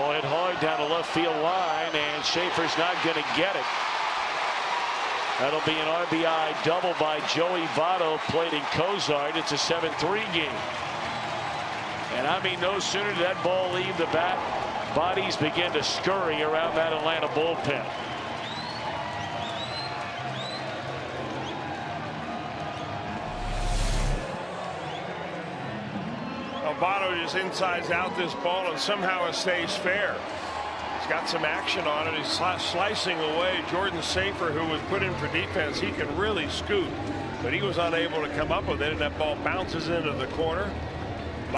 Ball hit hard down the left field line, and Schaefer's not going to get it. That'll be an RBI double by Joey Votto, played in Cozart. It's a 7-3 game. And I mean, no sooner did that ball leave the bat, bodies begin to scurry around that Atlanta bullpen. Votto just insides out this ball, and somehow it stays fair. He's got some action on it. He's slicing away Jordan Schaefer, who was put in for defense. He can really scoot, but he was unable to come up with it, and that ball bounces into the corner.